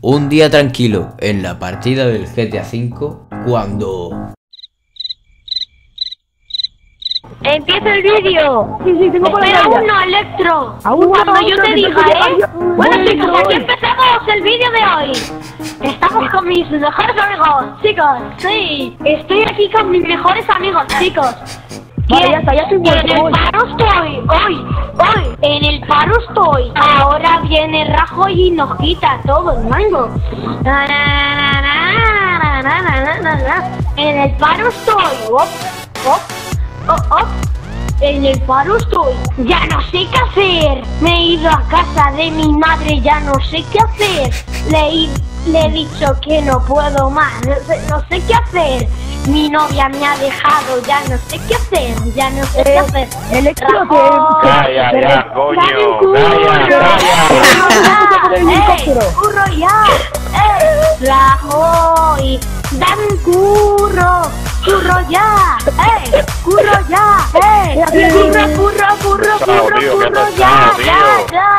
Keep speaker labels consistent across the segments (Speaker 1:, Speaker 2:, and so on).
Speaker 1: Un día tranquilo en la partida del GTA V cuando...
Speaker 2: ¡Empieza el vídeo!
Speaker 3: Sí, tengo por
Speaker 2: Espera
Speaker 3: allá.
Speaker 2: aún no, Electro.
Speaker 3: Aún no,
Speaker 2: Cuando yo
Speaker 3: Electro,
Speaker 2: te
Speaker 3: que
Speaker 2: diga,
Speaker 3: tengo que llegar yo.
Speaker 2: Bueno,
Speaker 3: Voy,
Speaker 2: chicos, aquí
Speaker 3: voy.
Speaker 2: empezamos el vídeo de hoy. Estamos con mis mejores amigos, chicos. Sí, estoy aquí con mis mejores amigos, chicos.
Speaker 3: Vale, ya está, ya estoy
Speaker 2: En el
Speaker 3: muerto, voy.
Speaker 2: paro estoy, hoy, en el paro estoy. Ahora viene Rajoy y nos quita todo el mango. En el paro estoy. En el paro estoy. Ya no sé qué hacer. Me he ido a casa de mi madre, ya no sé qué hacer. Le he dicho que no puedo más, no sé qué hacer. Mi novia me ha dejado, ya no sé qué hacer, ya no sé qué hacer.
Speaker 3: Electro,
Speaker 2: Rajoy,
Speaker 4: Ya, coño.
Speaker 2: ¡Dame un curro! ¡Curro ya! ¡Rajoy! ¡Dame un curro! ¡Curro ya! ¡Curro ya! ¡Curro,
Speaker 4: Chao, tío, qué
Speaker 2: ya!
Speaker 4: pesado,
Speaker 2: ¡Ya!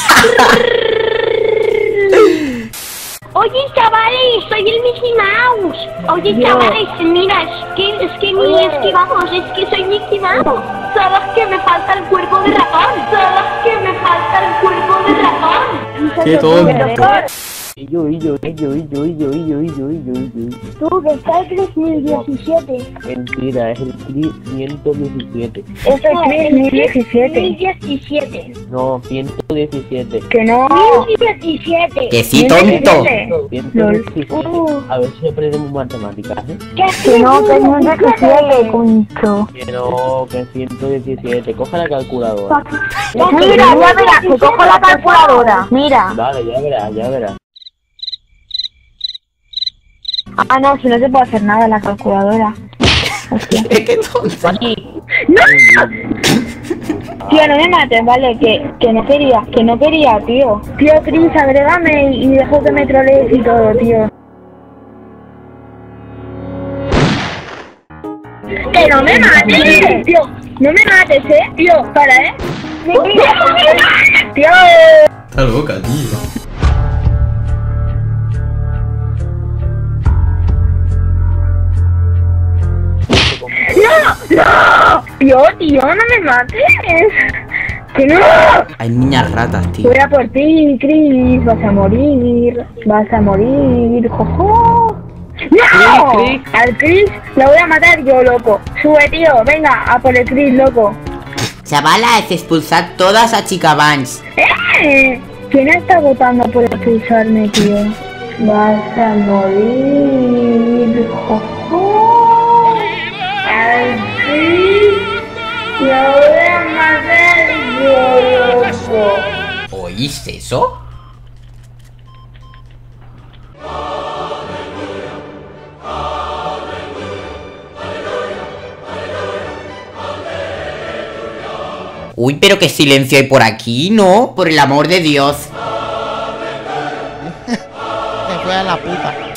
Speaker 2: Oye, chavales, soy el Mickey Mouse. Oye, chavales, mira, es que soy Mickey Mouse. ¿Sabes que me falta el cuerpo de ratón?
Speaker 1: ¡Qué tonto!
Speaker 3: Yo. Tú, que está el 3017.
Speaker 5: Mentira, es el CRI 117.
Speaker 3: Es el 3017.
Speaker 2: 2017.
Speaker 5: No, 117.
Speaker 3: Que no.
Speaker 2: 2017.
Speaker 1: ¡Que sí, tonto!
Speaker 5: 117. A ver si aprendemos matemáticas, ¿eh?
Speaker 3: Que no, que es 117, concho.
Speaker 5: Que no, que es 117. Coja la calculadora.
Speaker 3: Mira, ya verás, que cojo la calculadora. Mira.
Speaker 5: Vale, ya verás, ya verás.
Speaker 3: Ah, no, si no se puede hacer nada en la calculadora. Hostia.
Speaker 1: ¡Qué tonto!
Speaker 3: Tío, no me mates, vale, que no quería, tío. Tío, Chris, agrégame y dejo que me trolees y todo, tío. ¡Que no me mates! Tío, no me mates, tío, para, Tío.
Speaker 1: Está loca, tío.
Speaker 3: ¡No! Tío, no me mates. ¡Que no!
Speaker 1: Hay niñas ratas, tío.
Speaker 3: Voy a por ti, Chris. Vas a morir, jojo. ¡No!
Speaker 5: Chris.
Speaker 3: Al Chris lo voy a matar yo, loco. Sube, tío, venga, a por el Chris, loco.
Speaker 1: Chavalas, expulsad todas a Chica Vans.
Speaker 3: ¿Quién está votando por expulsarme, tío? Vas a morir, jojo. Al Chris lo voy a matar yo, loco.
Speaker 1: ¿Oís eso? Uy, pero qué silencio hay por aquí, ¿no? Por el amor de Dios.
Speaker 6: Te fue a la puta.